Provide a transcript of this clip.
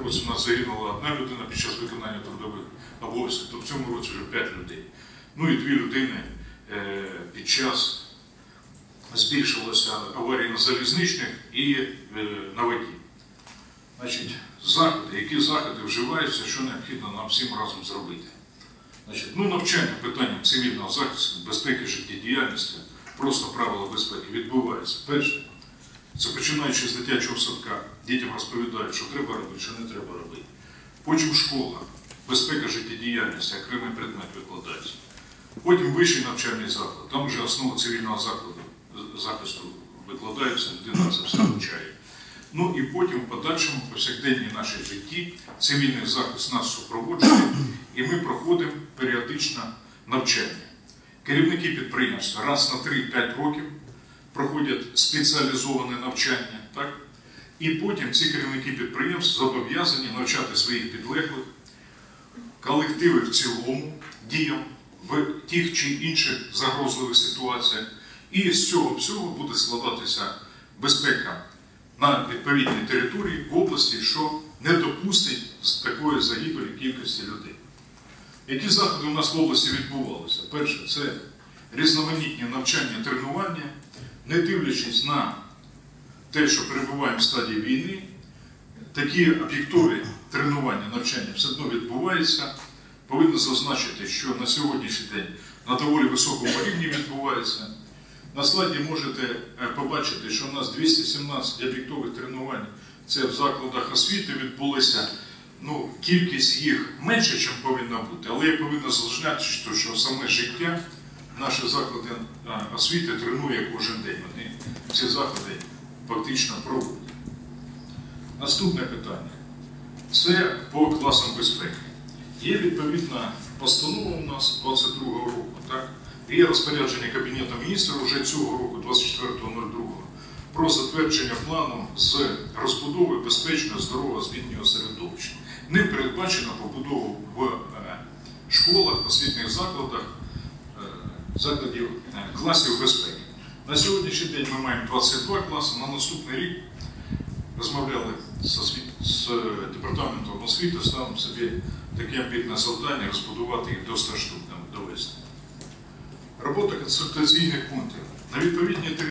році у нас загинула одна людина під час виконання трудових обов'язків, то в цьому році вже 5 людей. Ну і 2 людини під час збільшилося аварій на залізничних і на воді. Значить, які заходи вживаються, що необхідно нам всім разом зробити. Значить, навчання питанням цивільного захисту, безпеки, життєдіяльності, просто правила безпеки відбуваються. Перше, це починаючи з дитячого садка, дітям розповідають, що треба робити, що не треба робити. Потім школа, безпека, життєдіяльності, окремий предмет викладається. Потім вищий навчальний заклад, там вже основа цивільного захисту викладається, людина це все вивчає. Ну і потім в подальшому повсякденній нашій житті цивільний захист нас супроводжує, і ми проходимо періодично навчання. Керівники підприємства раз на 3-5 років проходять спеціалізоване навчання, так? І потім ці керівники підприємств зобов'язані навчати своїх підлеглих, колективи в цілому, діям в тих чи інших загрозливих ситуаціях. І з цього всього буде складатися безпека на відповідній території в області, що не допустить з такої загибелі кількості людей. Які заходи у нас в області відбувалися? Перше, це різноманітні навчання, тренування, не дивлячись на те, що перебуваємо в стадії війни, такі об'єктові тренування, навчання все одно відбуваються. Повинно зазначити, що на сьогоднішній день на доволі високому рівні відбувається. На слайді можете побачити, що у нас 217 об'єктових тренувань, це в закладах освіти відбулося. Кількість їх менше, ніж повинна бути, але я повинен зазначити, що саме життя наші заклади освіти тренує кожен день. Вони ці заходи фактично проводять. Наступне питання. Це по класам безпеки. Є відповідна постанова у нас 22-го року, так? Є розпорядження Кабінету міністрів вже цього року, 24.02, про затвердження плану з розбудови безпечного, здорового, освітнього середовища. Ним передбачено побудову в школах, освітніх закладів класів безпеки. На сьогоднішній день ми маємо 22 класи, на наступний рік розмовляли з департаментом освіти, ставимо собі таке амбітне завдання розбудувати їх до 100 штук довести. Робота консультаційних пунктів. На відповідній